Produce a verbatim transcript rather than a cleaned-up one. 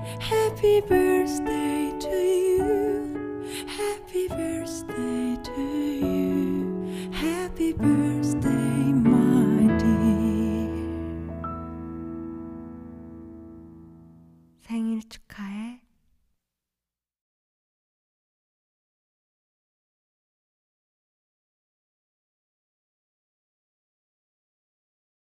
Happy birthday to you. Happy birthday to you. Happy birthday, my dear. 생일 축하해.